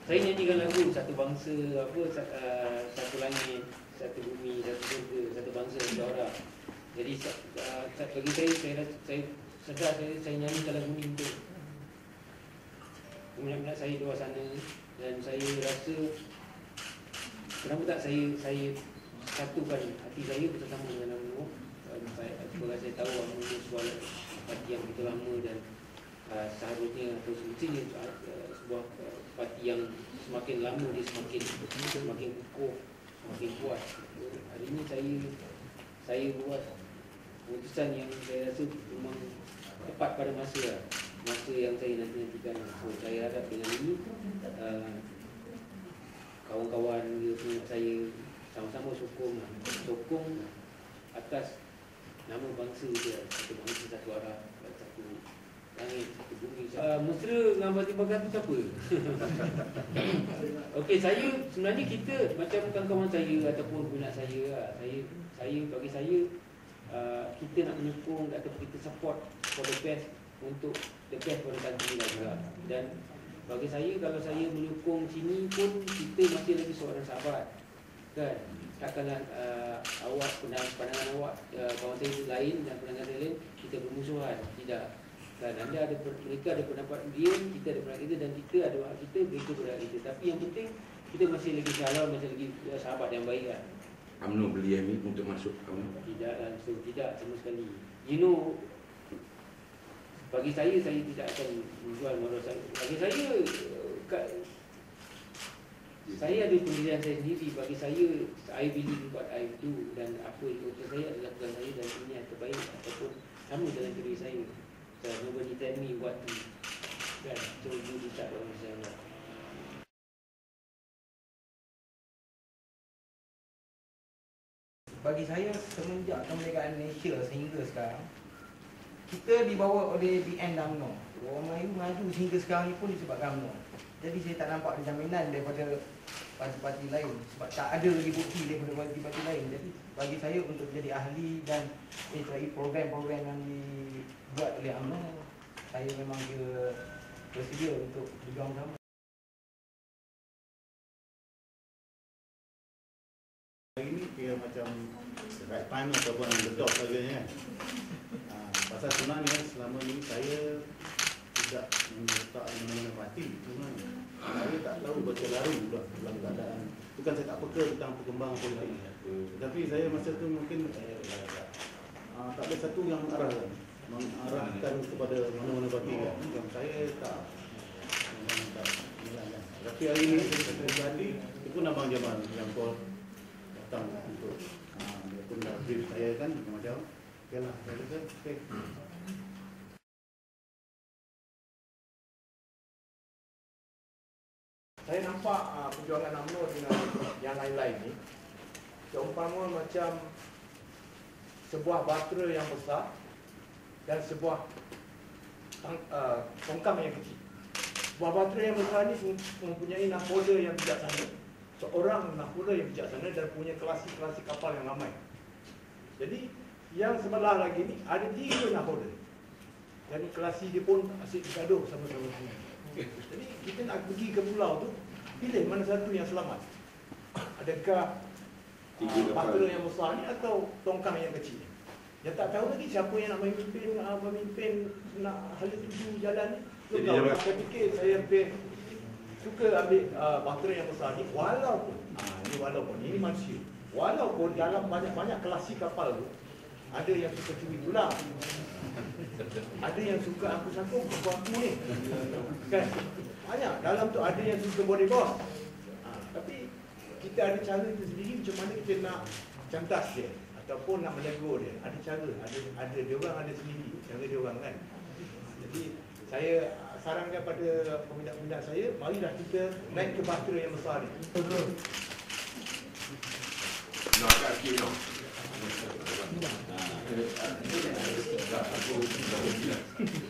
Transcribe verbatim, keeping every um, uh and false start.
Saya nyanyikan lagu satu bangsa, apa, uh, satu langit, satu bumi, satu surga, satu bangsa, satu orang. Jadi uh, bagi saya, saya, saya sedar saya, saya nyanyikan lagu ni untuk minat-minat saya di luar sana. Dan saya rasa kenapa tak saya saya satukan hati saya bersama dengan UMNO. Sebab saya tahu UMNO ini sebuah parti yang begitu lama dan uh, seharusnya atau semestinya uh, sebuah uh, parti yang semakin lama dia semakin semakin kukuh, semakin kuat. Hari ini saya saya buat keputusan yang saya rasa memang tepat pada masa lah. Masa yang saya nanti-nantikan. So, saya harap dengan ini uh, kawan-kawan saya sama-sama sokong sokong atas nama bangsa dia, satu bangsa, satu arah, satu langit, satu bumi. Uh, mesra dengan Bati Bagat tu siapa? Okey, saya sebenarnya kita macam kawan-kawan saya ataupun minat saya lah. Saya saya bagi saya uh, kita nak menyokong ataupun kita support for the best untuk the best for the country lah juga. Dan bagi saya kalau saya menyokong sini pun kita masih lagi seorang sahabat. Kan? Takkanlah uh, awak, pandangan, pandangan awak, uh, kawan saya lain dan pandangan saya lain, kita bermusuhan. Tidak. Dan anda ada, mereka ada pendapat dia, kita ada pendapat kita, dan kita ada hak kita, mereka berhak kita. Tapi yang penting kita masih lagi shalom, masih lagi sahabat yang baik kan. UMNO beli M I untuk masuk UMNO? Tidak langsung, tidak sama sekali. You know, bagi saya, saya tidak akan menjual moral saya. Bagi saya, kat, saya ada pendirian saya sendiri. Bagi saya, I believe what I do, dan apa yang saya adalah tugas saya, dan ini yang terbaik ataupun sama dalam diri saya. So, nobody tell me what to, kan? So, you decide on yourself. Bagi saya, semenjak kemerdekaan Malaysia sehingga sekarang, kita dibawa oleh B N dan UMNO. Orang Melayu maju sehingga sekarang ni pun disebabkan UMNO. Jadi saya tak nampak jaminan daripada parti-parti lain. Sebab tak ada lagi bukti daripada parti-parti lain. Jadi bagi saya untuk jadi ahli dan mencari program-program yang dibuat oleh UMNO, saya memang kira bersedia untuk berjuang sama. Ini kira macam right time ataupun bedok sebagainya. Pasal sebenarnya selama ni saya tidak meletak mana-mana parti sebenarnya. Saya tak tahu baca laru dah dalam keadaan. Bukan saya tak peka tentang perkembangan politik. Tetapi saya masa tu mungkin uh, tak ada satu yang mengarahkan. Mengarahkan kepada mana-mana parti. Macam saya tak. tak Tapi hari ini saya tadi itu pun Abang Jamal yang call datang untuk uh, dia pun dah brief saya kan macam okey lah, saya kata okey. Saya nampak uh, perjuangan UMNO dengan yang lain-lain ni seumpama macam sebuah bahtera yang besar dan sebuah uh, tongkang yang kecil. Sebuah bahtera yang besar ni mempunyai nakoda yang bijaksana, seorang nakoda yang bijaksana dan punya kelasi-kelasi kapal yang ramai. Jadi yang sebelah lagi ni ada tiga nakoda. Jadi kelasi dia pun asyik bergaduh sama-sama. Jadi kita nak pergi ke pulau tu, pilih mana satu yang selamat. Adakah uh, bahtera yang besar ni atau tongkang yang kecil ni? Yang tak tahu lagi siapa yang nak memimpin uh, memimpin nak hala tuju jalan ni. Jadi saya fikir saya lebih suka ambil uh, bahtera yang besar ni, walaupun uh, ini walaupun ini manusia. Walaupun dalam banyak-banyak kelasi kapal tu ada yang suka curi tulang, ada yang suka aku sangkung aku ni, kan? Banyak dalam tu ada yang suka body boss. Ha, tapi kita ada cara kita sendiri macam mana kita nak cantas dia ataupun nak menegur dia. Ada cara, ada ada dia orang ada sendiri cara dia orang kan. Jadi saya sarankan pada peminat-peminat saya, marilah kita naik ke bahtera yang besar ni. Nak kat sikit no. Nah,